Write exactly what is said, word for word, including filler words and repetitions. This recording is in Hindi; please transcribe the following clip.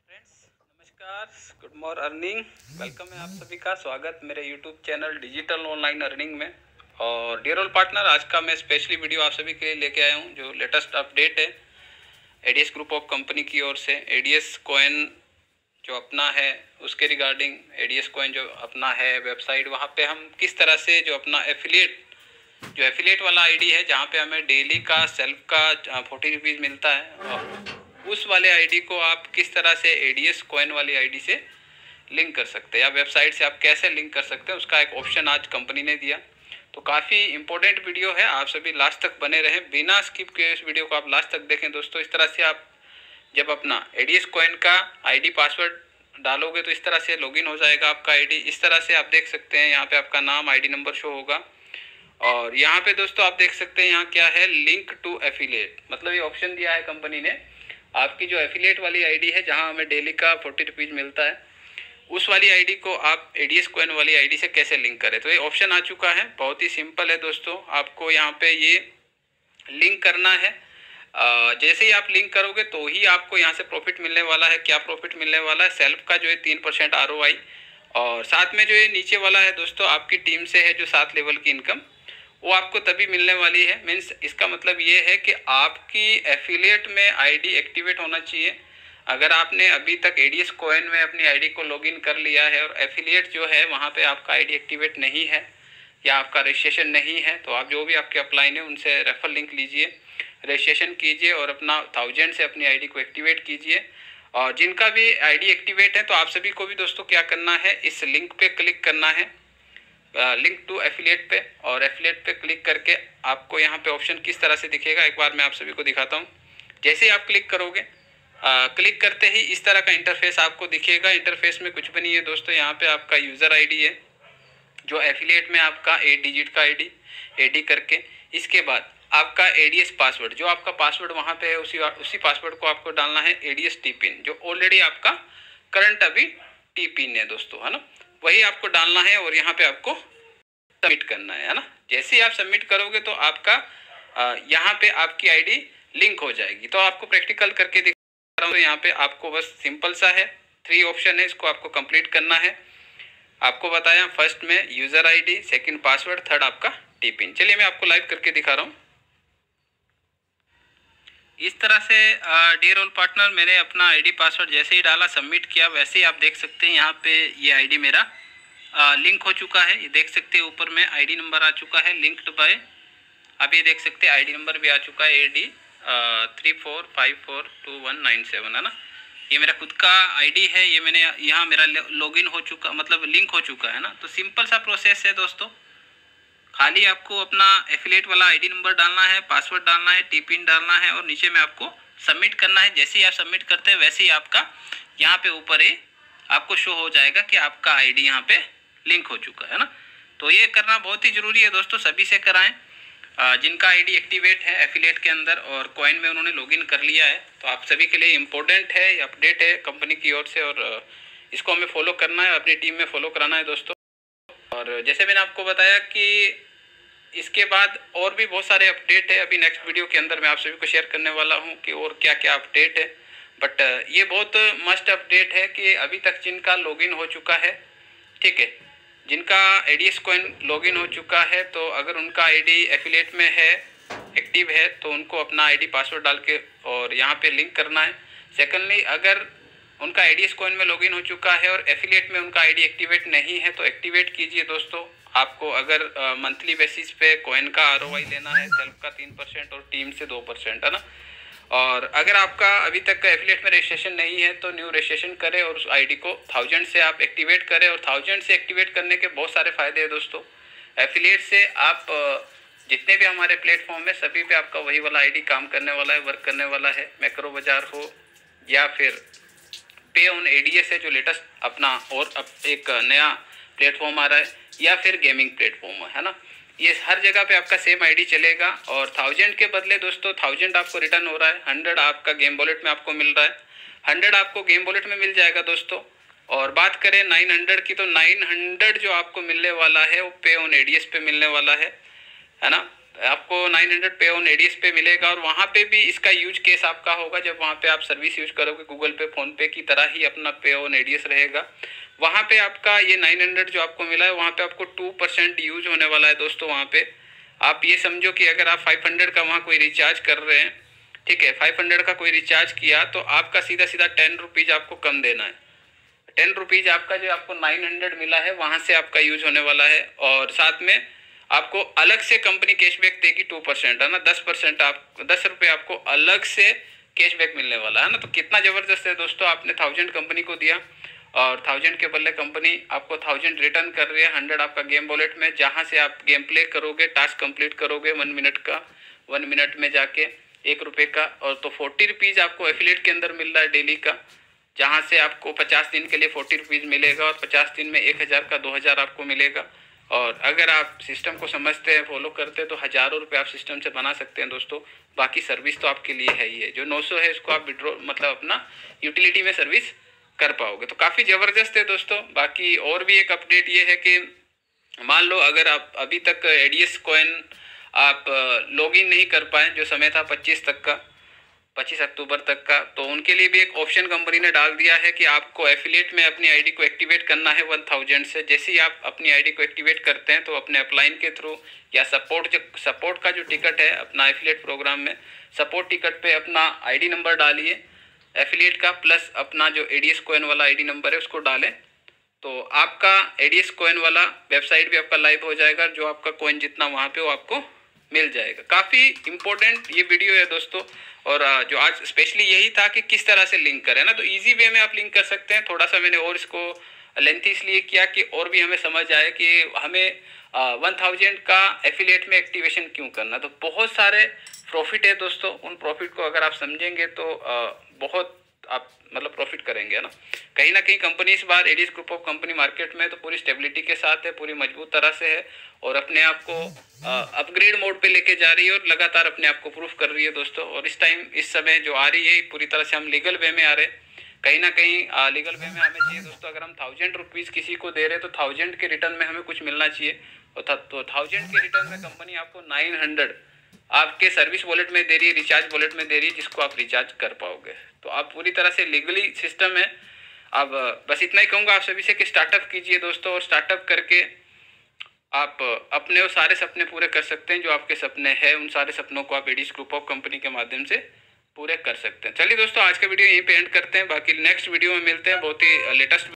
फ्रेंड्स नमस्कार, गुड मॉर्निंग अर्निंग। वेलकम है आप सभी का, स्वागत मेरे YouTube channel digital online earning में। और डियर ऑल पार्टनर, आज का मैं स्पेशली वीडियो आप सभी के लिए लेके आया हूँ जो लेटेस्ट अपडेट है एडीएस ग्रुप ऑफ कंपनी की ओर से। एडीएस कॉइन जो अपना है उसके रिगार्डिंग, एडीएस कॉइन जो अपना है वेबसाइट, वहाँ पे हम किस तरह से जो अपना एफिलिएट जो एफिलिएट वाला आईडी है जहाँ पे हमें डेली का सेल्फ का फोर्टी रुपीज़ मिलता है, और उस वाले आईडी को आप किस तरह से एडीएस कॉइन वाली आईडी से लिंक कर सकते हैं या वेबसाइट से आप कैसे लिंक कर सकते हैं, उसका एक ऑप्शन आज कंपनी ने दिया। तो काफ़ी इंपॉर्टेंट वीडियो है, आप सभी लास्ट तक बने रहें, बिना स्किप किए इस वीडियो को आप लास्ट तक देखें दोस्तों। इस तरह से आप जब अपना एडीएस कॉइन का आईडी पासवर्ड डालोगे तो इस तरह से लॉगिन हो जाएगा आपका आईडी। इस तरह से आप देख सकते हैं यहाँ पे आपका नाम, आईडी नंबर शो होगा। और यहाँ पे दोस्तों आप देख सकते हैं यहाँ क्या है, लिंक टू एफिलिएट, मतलब ये ऑप्शन दिया है कंपनी ने। आपकी जो एफिलिएट वाली आईडी है जहाँ हमें डेली का फोर्टी रुपीज़ मिलता है, उस वाली आईडी को आप एडीएस कॉइन वाली आईडी से कैसे लिंक करें। तो ये ऑप्शन आ चुका है, बहुत ही सिंपल है दोस्तों। आपको यहाँ पे ये लिंक करना है। जैसे ही आप लिंक करोगे तो ही आपको यहाँ से प्रॉफिट मिलने वाला है। क्या प्रॉफिट मिलने वाला है? सेल्फ का जो है तीन परसेंट आर ओ आई, और साथ में जो ये नीचे वाला है दोस्तों आपकी टीम से है जो सात लेवल की इनकम, वो आपको तभी मिलने वाली है। मीन्स इसका मतलब ये है कि आपकी एफिलिएट में आईडी एक्टिवेट होना चाहिए। अगर आपने अभी तक एडीएस कॉइन में अपनी आईडी को लॉगिन कर लिया है और एफिलिएट जो है वहाँ पे आपका आईडी एक्टिवेट नहीं है या आपका रजिस्ट्रेशन नहीं है, तो आप जो भी आपके अपलाइन है उनसे रेफर लिंक लीजिए, रजिस्ट्रेशन कीजिए और अपना थाउजेंड से अपनी आईडी को एक्टिवेट कीजिए। और जिनका भी आईडी एक्टिवेट है तो आप सभी को भी दोस्तों क्या करना है, इस लिंक पे क्लिक करना है, लिंक टू एफिलिएट पे, और एफिलिएट पे क्लिक करके आपको यहाँ पे ऑप्शन किस तरह से दिखेगा एक बार मैं आप सभी को दिखाता हूँ। जैसे ही आप क्लिक करोगे, आ, क्लिक करते ही इस तरह का इंटरफेस आपको दिखेगा। इंटरफेस में कुछ भी नहीं है दोस्तों, यहाँ पे आपका यूज़र आईडी है जो एफिलिएट में आपका एट डिजिट का आईडी एडी करके, इसके बाद आपका एडीएस पासवर्ड, जो आपका पासवर्ड वहाँ पे है उसी उसी पासवर्ड को आपको डालना है, एडीएस टी पिन जो ऑलरेडी आपका करंट अभी टी पिन है दोस्तों, है ना, वही आपको डालना है और यहाँ पे आपको सबमिट करना है, है ना। जैसे ही आप सबमिट करोगे तो आपका यहाँ पे आपकी आईडी लिंक हो जाएगी। तो आपको प्रैक्टिकल करके दिखा रहा हूँ। तो यहाँ पे आपको बस सिंपल सा है, थ्री ऑप्शन है, इसको आपको कंप्लीट करना है। आपको बताया फर्स्ट में user ID, second password, third आपका टी पिन। चलिए मैं आपको लाइव करके दिखा रहा हूँ। इस तरह से डियर ऑल पार्टनर, मैंने अपना आईडी पासवर्ड जैसे ही डाला, सबमिट किया, वैसे ही आप देख सकते हैं यहाँ पे ये आईडी मेरा आ, लिंक हो चुका है। ये देख सकते हैं ऊपर में आईडी नंबर आ चुका है, लिंक्ड बाय। अब ये देख सकते हैं आईडी नंबर भी आ चुका है, A D three four five four two one nine seven, है ना। ये मेरा खुद का आईडी है, ये मैंने यहाँ मेरा लॉगिन हो चुका, मतलब लिंक हो चुका है ना। तो सिंपल सा प्रोसेस है दोस्तों, खाली आपको अपना एफिलिएट वाला आईडी नंबर डालना है, पासवर्ड डालना है, टी पिन डालना है और नीचे में आपको सबमिट करना है। जैसे ही आप सबमिट करते हैं वैसे ही आपका यहाँ पे ऊपर ही आपको शो हो जाएगा कि आपका आईडी यहाँ पे लिंक हो चुका है ना। तो ये करना बहुत ही ज़रूरी है दोस्तों, सभी से कराएं जिनका आईडी एक्टिवेट है एफिलिएट के अंदर और कॉइन में उन्होंने लॉगिन कर लिया है। तो आप सभी के लिए इम्पोर्टेंट है, अपडेट है कंपनी की ओर से, और इसको हमें फॉलो करना है, अपनी टीम में फॉलो कराना है दोस्तों। और जैसे मैंने आपको बताया कि इसके बाद और भी बहुत सारे अपडेट है, अभी नेक्स्ट वीडियो के अंदर मैं आप सभी को शेयर करने वाला हूँ कि और क्या क्या अपडेट है। बट ये बहुत मस्ट अपडेट है कि अभी तक जिनका लॉगिन हो चुका है, ठीक है, जिनका एडीएस कॉइन लॉगिन हो चुका है, तो अगर उनका आईडी एफिलिएट में है, एक्टिव है, तो उनको अपना आईडी पासवर्ड डाल के और यहाँ पे लिंक करना है। सेकेंडली, अगर उनका एडीएस कॉइन में लॉगिन हो चुका है और एफिलिएट में उनका आईडी एक्टिवेट नहीं है तो एक्टिवेट कीजिए दोस्तों। आपको अगर मंथली बेसिस पे कॉइन का आरओआई लेना है, सेल्फ का तीन परसेंट और टीम से दो परसेंट, है ना। और अगर आपका अभी तक का एफिलिएट में रजिस्ट्रेशन नहीं है तो न्यू रजिस्ट्रेशन करें और उस आईडी को थाउजेंड से आप एक्टिवेट करें। और थाउजेंड से एक्टिवेट करने के बहुत सारे फ़ायदे हैं दोस्तों। एफिलिएट से आप जितने भी हमारे प्लेटफॉर्म है सभी पे आपका वही वाला आईडी काम करने वाला है, वर्क करने वाला है। मैक्रो बाजार हो या फिर पे ऑन एडीएस है जो लेटेस्ट अपना और अब एक नया प्लेटफॉर्म आ रहा है, या फिर गेमिंग प्लेटफॉर्म है ना, ये हर जगह पे आपका सेम आईडी चलेगा। और थाउजेंड के बदले दोस्तों थाउजेंड आपको रिटर्न हो रहा है, हंड्रेड आपका गेम वॉलेट में आपको मिल रहा है, हंड्रेड आपको गेम वॉलेट में मिल जाएगा दोस्तों। और बात करें नाइन हंड्रेड की, तो नाइन हंड्रेड जो आपको मिलने वाला है वो पे ऑन एडीएस पे मिलने वाला है, है ना। आपको नाइन हंड्रेड पे ऑन एडीएस पे मिलेगा और वहाँ पे भी इसका यूज केस आपका होगा जब वहाँ पे आप सर्विस यूज करोगे गूगल पे फोन पे की तरह ही अपना पे ऑन एडीएस रहेगा। वहाँ पे आपका ये नाइन हंड्रेड जो आपको मिला है वहाँ पे आपको टू परसेंट यूज होने वाला है दोस्तों। वहाँ पे आप ये समझो कि अगर आप फाइव हंड्रेड का वहाँ कोई रिचार्ज कर रहे हैं, ठीक है, फाइव हंड्रेड का कोई रिचार्ज किया तो आपका सीधा सीधा टेन रुपीज़ आपको कम देना है। टेन रुपीज़ आपका जो आपको नाइन हंड्रेड मिला है वहाँ से आपका यूज होने वाला है और साथ में आपको अलग से कंपनी कैशबैक देगी टू परसेंट, है ना, दस परसेंट आप दस रुपये आपको अलग से कैशबैक मिलने वाला है ना। तो कितना ज़बरदस्त है दोस्तों, आपने थाउजेंड कंपनी को दिया और थाउजेंड के बदले कंपनी आपको थाउजेंड रिटर्न कर रही है, हंड्रेड आपका गेम वॉलेट में, जहाँ से आप गेम प्ले करोगे, टास्क कंप्लीट करोगे वन मिनट का, वन मिनट में जाके एक रुपये का, और तो फोर्टी रुपीज़ आपको एफिलेट के अंदर मिल रहा है डेली का, जहाँ से आपको पचास दिन के लिए फोर्टी रुपीज़ मिलेगा और पचास दिन में एक हज़ार का दो हज़ार आपको मिलेगा। और अगर आप सिस्टम को समझते हैं, फॉलो करते हैं तो हज़ारों रुपये आप सिस्टम से बना सकते हैं दोस्तों। बाकी सर्विस तो आपके लिए है ही है, जो नौ सौ है इसको आप विड्रॉ मतलब अपना यूटिलिटी में सर्विस कर पाओगे। तो काफ़ी ज़बरदस्त है दोस्तों। बाकी और भी एक अपडेट ये है कि मान लो अगर आप अभी तक एडीएस कॉइन आप लॉगिन नहीं कर पाए, जो समय था पच्चीस तक का, पच्चीस अक्टूबर तक का, तो उनके लिए भी एक ऑप्शन कंपनी ने डाल दिया है कि आपको एफिलिएट में अपनी आईडी को एक्टिवेट करना है वन थाउजेंड से। जैसे ही आप अपनी आईडी को एक्टिवेट करते हैं तो अपने अपलाइन के थ्रू या सपोर्ट जो सपोर्ट का जो टिकट है अपना एफिलिएट प्रोग्राम में, सपोर्ट टिकट पे अपना आईडी नंबर डालिए एफिलिएट का, प्लस अपना जो एडीएस कॉइन वाला आईडी नंबर है उसको डालें, तो आपका एडीएस कॉइन वाला वेबसाइट भी आपका लाइव हो जाएगा। जो आपका कॉइन जितना वहाँ पे वो आपको मिल जाएगा। काफ़ी इंपॉर्टेंट ये वीडियो है दोस्तों, और जो आज स्पेशली यही था कि किस तरह से लिंक करें ना, तो इजी वे में आप लिंक कर सकते हैं। थोड़ा सा मैंने और इसको लेंथी इसलिए किया कि और भी हमें समझ आए कि हमें वन थाउजेंड का एफिलिएट में एक्टिवेशन क्यों करना। तो बहुत सारे प्रॉफिट है दोस्तों, उन प्रॉफिट को अगर आप समझेंगे तो आ, बहुत आप मतलब प्रॉफिट करेंगे, है ना। कहीं ना कहीं कंपनी इस बार ADS group of company market में तो पूरी स्टेबिलिटी के साथ है, पूरी मजबूत तरह से है और अपने आप को अपग्रेड मोड पे लेके जा रही है और लगातार अपने आप को प्रूफ कर रही है दोस्तों। और इस टाइम इस समय जो आ रही है पूरी तरह से हम लीगल वे में आ रहे हैं, कहीं ना कहीं लीगल वे में हमें चाहिए दोस्तों। अगर हम थाउजेंड रुपीज़ किसी को दे रहे हैं तो थाउजेंड के रिटर्न में हमें कुछ मिलना चाहिए, और तो थाउजेंड के रिटर्न में कंपनी आपको नाइन हंड्रेड आपके सर्विस वॉलेट में दे रही है, रिचार्ज वॉलेट में दे रही है, जिसको आप रिचार्ज कर पाओगे। तो आप पूरी तरह से लीगली सिस्टम है। अब बस इतना ही कहूँगा आप सभी से कि स्टार्टअप कीजिए दोस्तों, और स्टार्टअप करके आप अपने वो सारे सपने पूरे कर सकते हैं जो आपके सपने हैं। उन सारे सपनों को आप एडीएस ग्रुप ऑफ कंपनी के माध्यम से पूरे कर सकते हैं। चलिए दोस्तों, आज का वीडियो यहीं पे एंड करते हैं, बाकी नेक्स्ट वीडियो में मिलते हैं बहुत ही लेटेस्ट